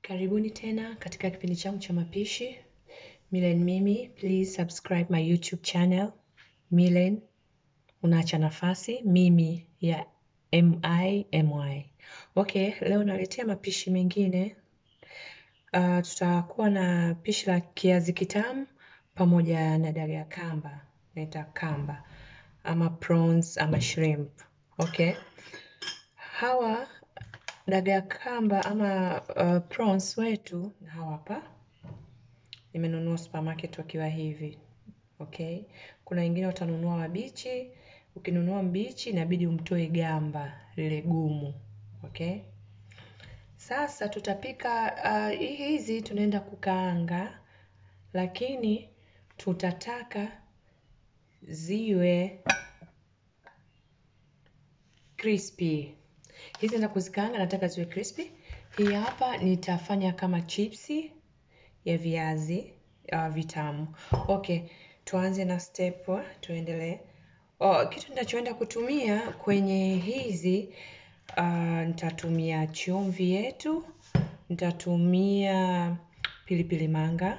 Karibuni tena katika kipindi changu cha mapishi. Milen Mimi, please subscribe my YouTube channel. Milen, unaacha nafasi, Mimi ya M-I-M-Y. Okay, leo naletea mapishi mengine. Tutakuwa na pishi la kiazi kitamu pamoja na dagaa kamba. Naita kamba, ama prawns, ama shrimp. Okay. Hawa dagaa kamba ama prawns wetu hawa hapa. Nimenunua supermarket wakiwa hivi. Okay. Kuna wengine utanunua wabichi. Ukinunua mbichi inabidi umtoe gamba lile gumu. Okay. Sasa tutapika hizi tunaenda kukaanga, lakini tutataka ziwe crispy. Hizi nenda kuzikaanga, nataka ziwe crispy. Hii hapa nitafanya kama chipsi ya viazi vitamu. Okay, tuanze na step, tuendelee. Kitu ninachoenda kutumia kwenye hizi, nitatumia chumvi yetu, nitatumia pilipili manga,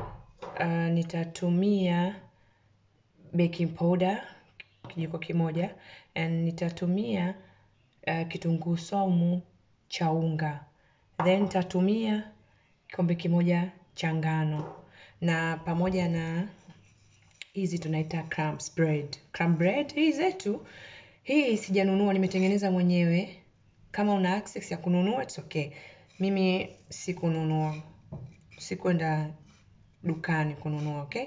nitatumia baking powder kijiko kimoja, and nitatumia kitunguu saumu cha unga. Then nitatumia kikombe kimoja cha ngano, na pamoja na hizi tunaita crumbs bread. Crumb bread hii zetu, hii sijanunua, nimetengeneza mwenyewe. Kama una access ya kununua, it's okay. Mimi sikununua, sikwenda dukani kununua, okay?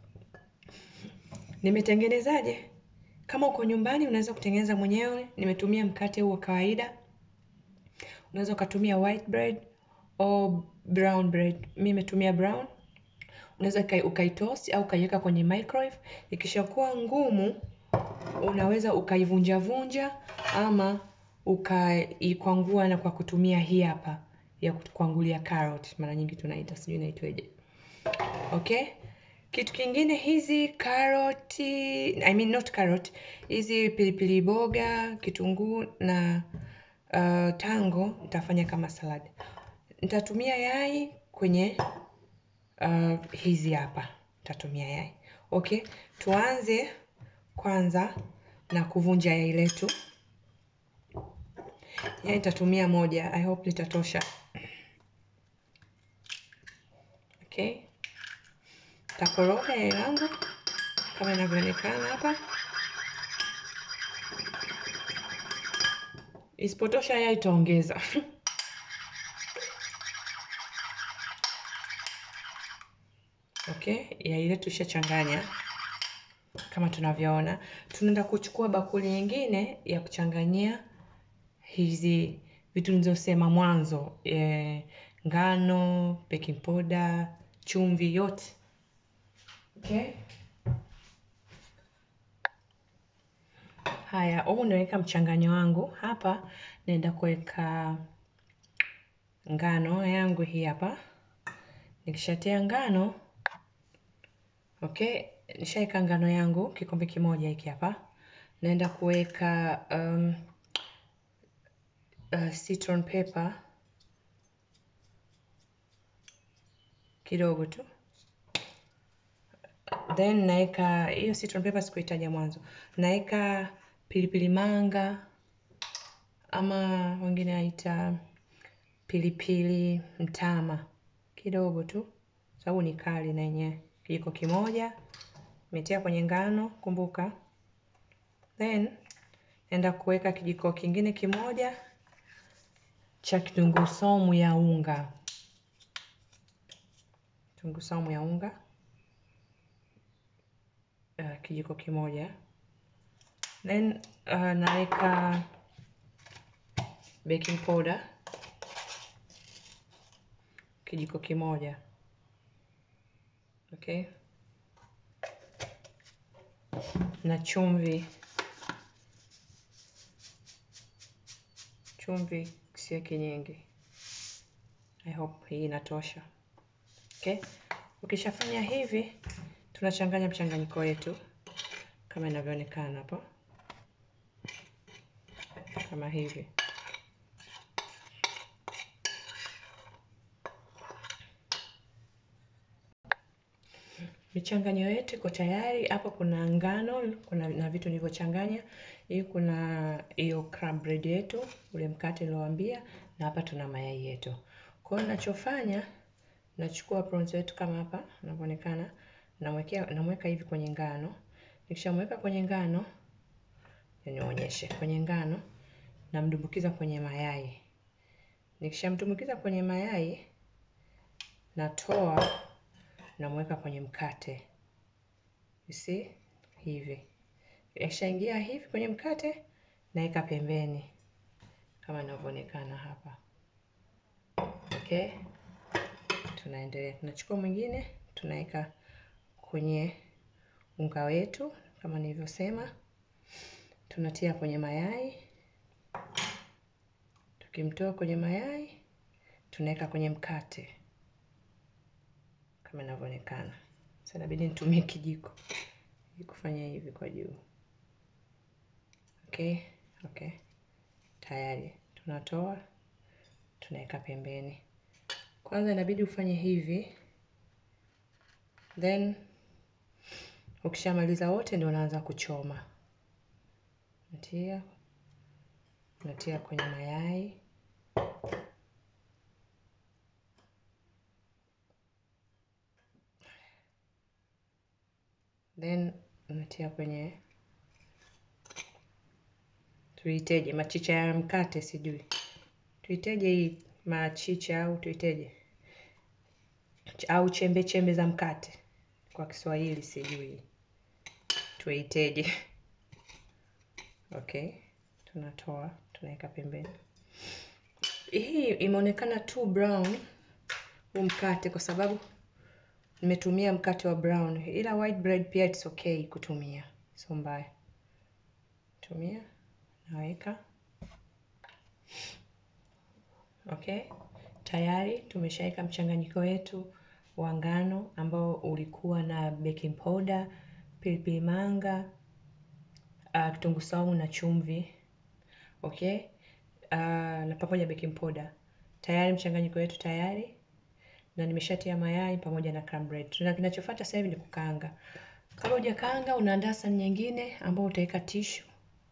Nimetengenezaje? Kama uko nyumbani unaweza kutengeneza mwenyewe. Nimetumia mkate huu wa kawaida. Unaweza ukatumia white bread au brown bread. Mimi nimetumia brown. Unaweza ukaitoast au ukaiweka kwenye microwave. Ikishakuwa ngumu, unaweza ukaivunja vunja ama ukaikwangua na kwa kutumia hii hapa ya kukwangulia carrot. Mara nyingi tunaita, sijui inaitwaje. Okay? Kitu kingine, hizi carrot, not carrot, hizi pilipili boga, kitunguu na tango nitafanya kama salad. Nitatumia yai kwenye hizi hapa. Nitatumia yai. Okay, tuanze kwanza na kuvunja yai letu. Yai nitatumia moja, I hope litatosha. Okay. Takoroga yai langu kama inavyoonekana hapa. Isipotosha yai itaongeza. Okay, yai letu tushachanganya kama tunavyoona. Tunaenda kuchukua bakuli nyingine ya kuchanganyia hizi vitu nilizosema mwanzo, ngano, baking powder, chumvi yote. Okay? Haya, humu naweka mchanganyo wangu. Hapa naenda kuweka ngano yangu hii hapa. Nikishatia ngano, okay, nishaweka ngano yangu kikombe kimoja hiki hapa. Naenda kuweka citron pepper kidogo tu. Then naeka hiyo citron pepper sikuitaja mwanzo. Naeka pilipili manga ama wengine waita pilipili mtama kidogo tu, sababu ni kali na yenyewe. Kijiko kimoja nimetia kwenye ngano, kumbuka. Then naenda kuweka kijiko kingine kimoja cha kitunguu saumu ya unga. Kitunguu saumu ya unga kijiko kimoja. Then naweka baking powder kijiko kimoja. Okay? Na chumvi. Chumvi siweki nyingi. I hope hii inatosha. Okay? Ukishafanya hivi, tunachanganya mchanganyiko wetu kama inavyoonekana hapo. Kama hivi. Michanganyo yetu iko tayari. Hapo kuna ngano, kuna na vitu nilivyochanganya. Hii kuna hiyo crumb bread yetu, ule mkate niliowaambia, na hapa tuna mayai yetu. Kwa hiyo ninachofanya, nachukua prawns wetu kama hapa inavyoonekana, namweka hivi kwenye ngano. Nikishamweka kwenye ngano, nionyeshe kwenye ngano, namdumbukiza kwenye mayai. Nikishamtumbukiza kwenye mayai, natoa, namweka kwenye mkate. You see? Hivi. Ikishaingia hivi kwenye mkate, naeka pembeni kama inavyoonekana hapa. Okay? Tunaendelea. Tunachukua mwingine, tunaweka kwenye unga wetu kama nilivyosema. Tunatia kwenye mayai. Tukimtoa kwenye mayai, tunaweka kwenye mkate kama inavyoonekana. Sasa inabidi nitumie kijiko ili kufanya hivi kwa juu. Okay? Okay. Tayari. Tunatoa, tunaweka pembeni. Kwanza inabidi ufanye hivi. Then ukishamaliza wote ndio unaanza kuchoma. Natia kwenye mayai. Then unatia kwenye tuiteje machicha ya mkate sijui. Tuiteje hii machicha au tuiteje? Au chembe chembe za mkate. Kwa Kiswahili sijui. Tuiteje? Okay. Tunatoa, tunaweka pembeni. Hii imeonekana tu brown huu mkate kwa sababu nimetumia mkate wa brown. Ila white bread pia it's okay kutumia. Sio mbaya. Tumia, naweka. Okay. Tayari tumeshaweka mchanganyiko wetu wa ngano ambao ulikuwa na baking powder, pilipili manga, kitunguu saumu na chumvi. Okay? Na pamoja baking powder. Tayari mchanganyiko wetu tayari. Na nimeshatia mayai pamoja na crumb bread. Kinachofuata sasa hivi ni kukaanga. Kama hujakaanga unaandaa sahani nyingine ambao utaweka tissue.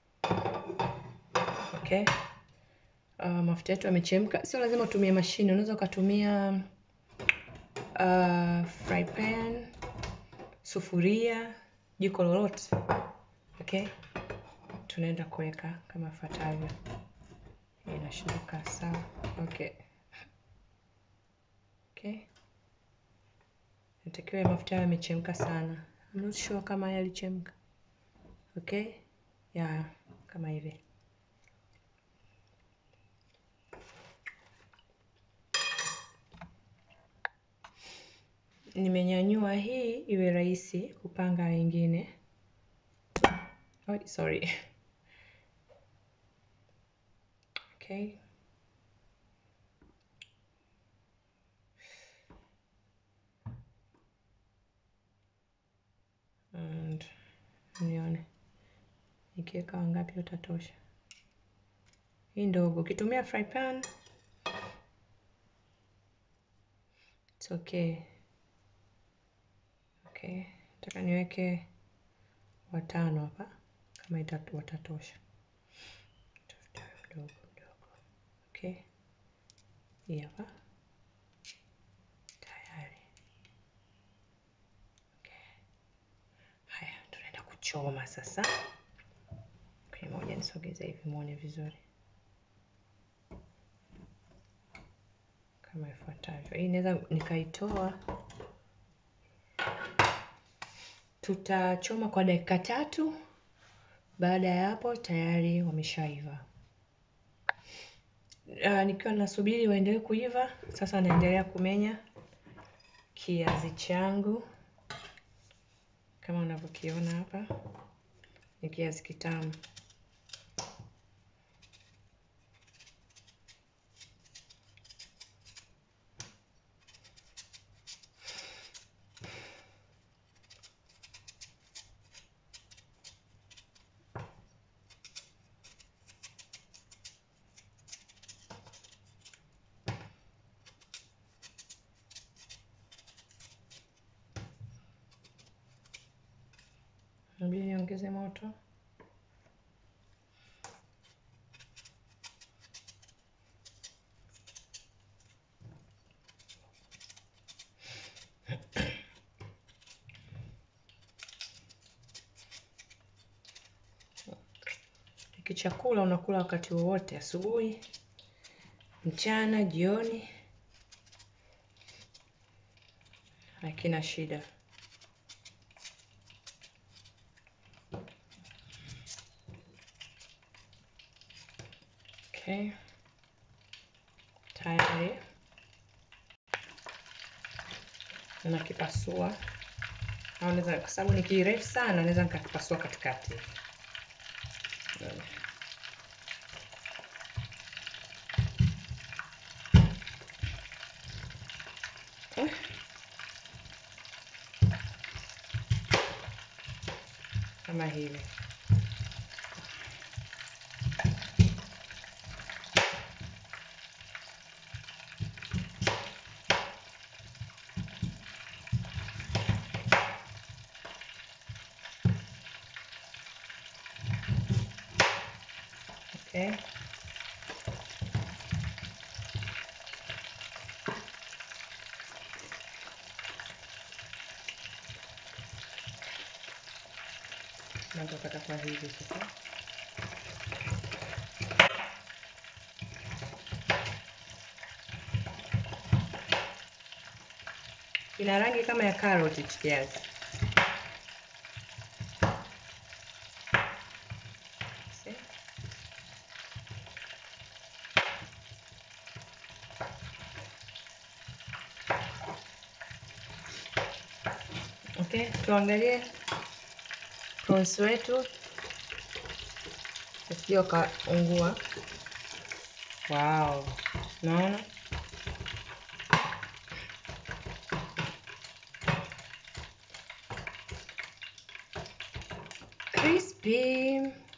Okay? Mafuta yetu yamechemka. Sio lazima utumie mashine, unaweza ukatumia fry pan, sufuria, jiko lolote. Okay? Tunaenda kuweka kama ifuatavyo. Inashuka sawa. Okay. Okay. Natakiwa mafuta yamechemka sana. I'm not sure kama yalichemka. Okay? Yeah, kama hivi. Nimenyanyua hii iwe rahisi kupanga wengine. Oh, sorry. Okay. And nione. Nikiweka wangapi utatosha. Hii ndogo. Ukitumia fry pan, it's okay. Okay. Nataka niweke 5 hapa kama watatosha. Ndogo. Okay. Hii hapa. Tayari. Okay. Haya, tunaenda kuchoma sasa. Okay, moja nisogeze hivi muone vizuri. Kama ifuatavyo. Hii naweza nikaitoa. Tutachoma kwa dakika 3. Baada ya hapo tayari wameshaiva. Nikiwa nasubiri waendelee kuiva, sasa naendelea kumenya kiazi changu. Kama unavyokiona hapa, ni kiazi kitamu. niongeze moto. Hiki chakula unakula wakati wowote, asubuhi, mchana, jioni, hakina shida. Okay. Tayari. Nakipasua. Naweza, kwa sababu ni kirefu sana, naweza nikakipasua katikati. Kama hivi. Okay. Nakata kwa hivi sasa. Ina rangi kama ya karoti kiasi. Okay, tuangalie prawns wetu. Sio kaungua. Wow. Naona? Crispy.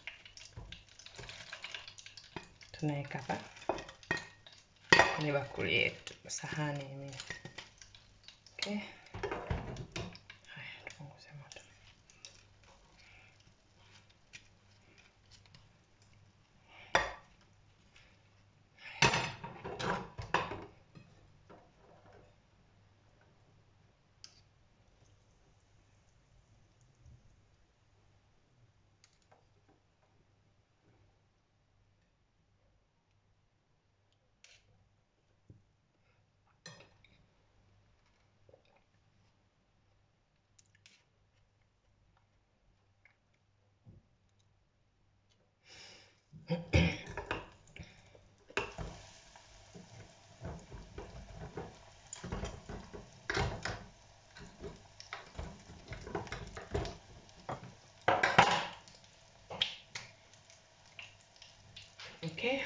Tunaweka hapa kwenye bakuli yetu, sahani hii. Okay. Haya, tupunguze moto. Okay.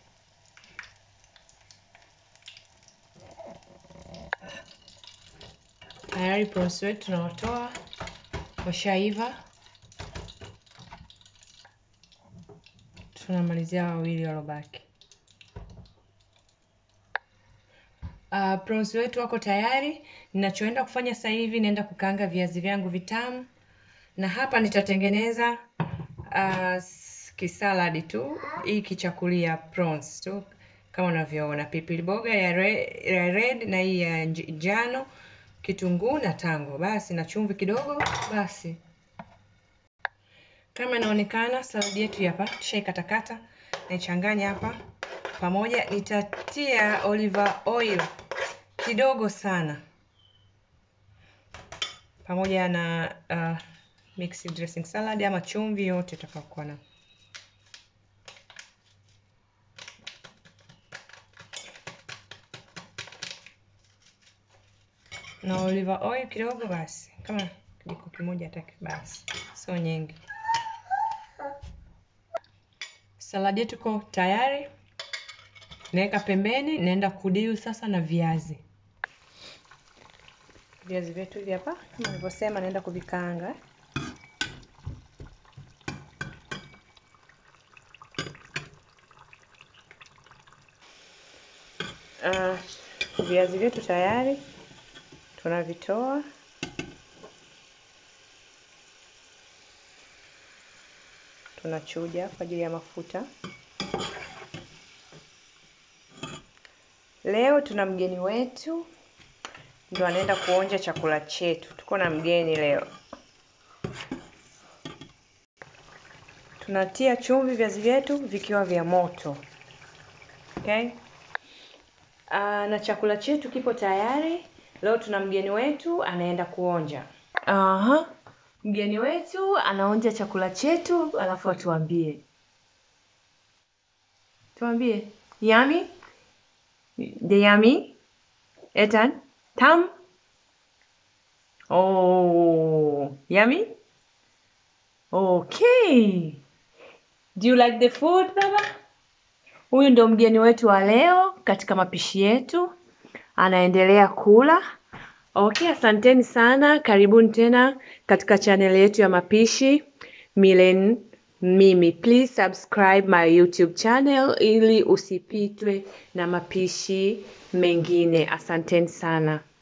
Tayari prawns wetu tunawatoa, washaiva. Tunamalizia wawili walobaki. Prawns wetu wako tayari. Ninachoenda kufanya sasa hivi, naenda kukaanga viazi vyangu vitamu, na hapa nitatengeneza kisaladi tu, hii kichakulia prawns tu kama unavyoona, pilipili boga ya red na hii ya njano, kitunguu na tango, basi na chumvi kidogo. Basi kama inaonekana saladi yetu hapa tushaikatakata, naichanganya hapa pamoja. Nitatia olive oil kidogo sana pamoja na mixed dressing salad ama chumvi yote utakayokuwa nayo. Na olive oil kidogo, basi kama kijiko kimoja hata basi, sio nyingi. Saladi yetu iko tayari. Naweka pembeni, naenda kudiu sasa na viazi. Viazi vyetu hivi hapa kama nilivyosema, naenda kuvikaanga. Viazi vyetu tayari, tunavitoa. tunachuja kwa ajili ya mafuta. Leo tuna mgeni wetu ndio anaenda kuonja chakula chetu. Tuko na mgeni leo. Tunatia chumvi viazi vyetu vikiwa vya moto. Okay? Na chakula chetu kipo tayari. Leo tuna mgeni wetu anaenda kuonja. Mgeni wetu anaonja chakula chetu, alafu atuambie. Tuambie. Yummy? The yummy? Ethan? Tam? Oh, yummy? Okay. Do you like the food, baba? Huyu ndo mgeni wetu wa leo katika mapishi yetu. Anaendelea kula. Okay, asanteni sana. Karibuni tena katika channel yetu ya mapishi Milen Mimi. Please subscribe my YouTube channel ili usipitwe na mapishi mengine. Asanteni sana.